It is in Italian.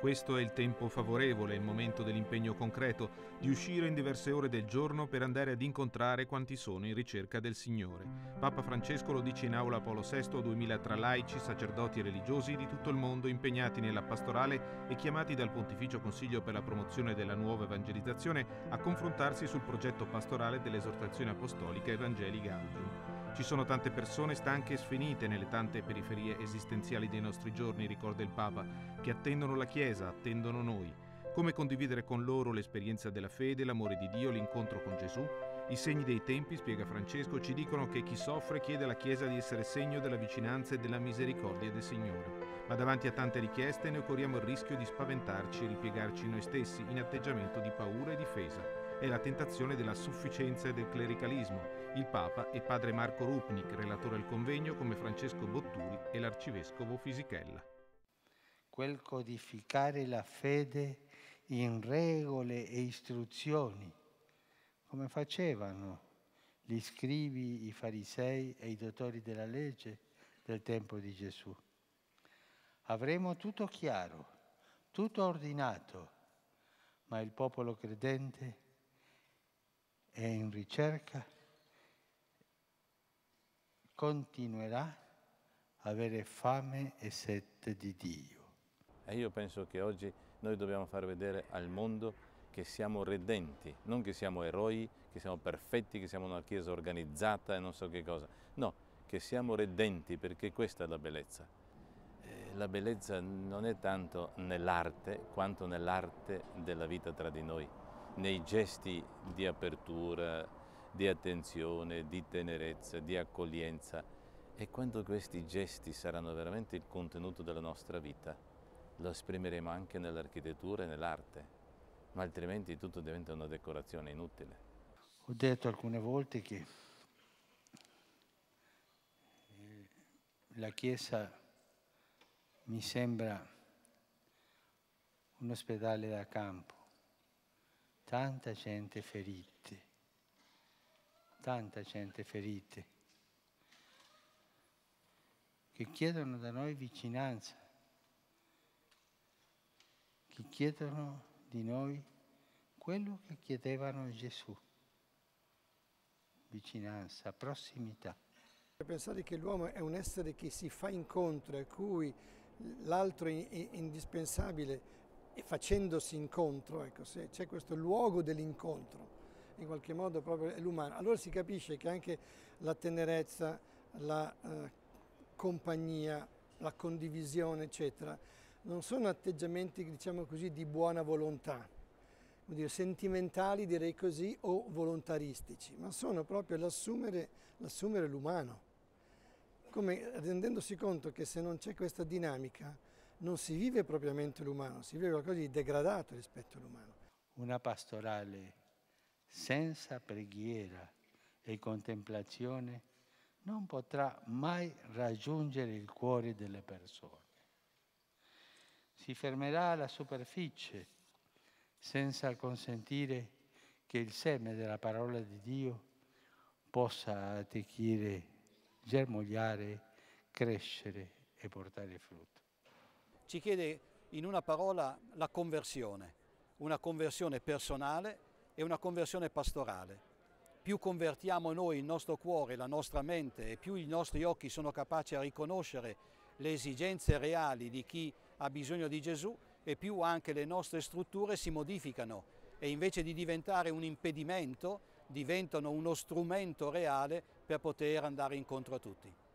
Questo è il tempo favorevole, il momento dell'impegno concreto, di uscire in diverse ore del giorno per andare ad incontrare quanti sono in ricerca del Signore. Papa Francesco lo dice in aula Paolo VI a 2000 tra laici, sacerdoti e religiosi di tutto il mondo impegnati nella pastorale e chiamati dal Pontificio Consiglio per la promozione della nuova evangelizzazione a confrontarsi sul progetto pastorale dell'esortazione apostolica Evangelii Gaudium. Ci sono tante persone stanche e sfinite nelle tante periferie esistenziali dei nostri giorni, ricorda il Papa, che attendono la Chiesa, attendono noi. Come condividere con loro l'esperienza della fede, l'amore di Dio, l'incontro con Gesù? I segni dei tempi, spiega Francesco, ci dicono che chi soffre chiede alla Chiesa di essere segno della vicinanza e della misericordia del Signore. Ma davanti a tante richieste noi corriamo il rischio di spaventarci e ripiegarci in noi stessi in atteggiamento di paura e difesa. È la tentazione della sufficienza e del clericalismo. Il Papa e padre Marco Rupnik, relatore al convegno, come Francesco Botturi e l'arcivescovo Fisichella. Quel codificare la fede in regole e istruzioni, come facevano gli scribi, i farisei e i dottori della legge del tempo di Gesù. Avremo tutto chiaro, tutto ordinato, ma il popolo credente è in ricerca, continuerà a avere fame e sete di Dio. E io penso che oggi noi dobbiamo far vedere al mondo che siamo redenti, non che siamo eroi, che siamo perfetti, che siamo una chiesa organizzata e non so che cosa. No, che siamo redenti, perché questa è la bellezza. La bellezza non è tanto nell'arte quanto nell'arte della vita tra di noi, nei gesti di apertura, di attenzione, di tenerezza, di accoglienza. E quando questi gesti saranno veramente il contenuto della nostra vita, lo esprimeremo anche nell'architettura e nell'arte, ma altrimenti tutto diventa una decorazione inutile. Ho detto alcune volte che la Chiesa mi sembra un ospedale da campo, tanta gente ferita, che chiedono da noi vicinanza, che chiedono di noi quello che chiedevano a Gesù, vicinanza, prossimità. Pensare che l'uomo è un essere che si fa incontro, a cui l'altro è indispensabile e facendosi incontro, ecco, se c'è questo luogo dell'incontro, in qualche modo proprio è l'umano, allora si capisce che anche la tenerezza, la compagnia, la condivisione, eccetera, non sono atteggiamenti, diciamo così, di buona volontà, vuol dire sentimentali, direi così, o volontaristici, ma sono proprio l'assumere l'umano, come rendendosi conto che se non c'è questa dinamica non si vive propriamente l'umano, si vive qualcosa di degradato rispetto all'umano. Una pastorale senza preghiera e contemplazione non potrà mai raggiungere il cuore delle persone. Si fermerà alla superficie senza consentire che il seme della parola di Dio possa attecchire, germogliare, crescere e portare frutto. Ci chiede in una parola la conversione, una conversione personale e una conversione pastorale. Più convertiamo noi il nostro cuore, la nostra mente, e più i nostri occhi sono capaci a riconoscere le esigenze reali di chi ha bisogno di Gesù, e più anche le nostre strutture si modificano e invece di diventare un impedimento diventano uno strumento reale per poter andare incontro a tutti.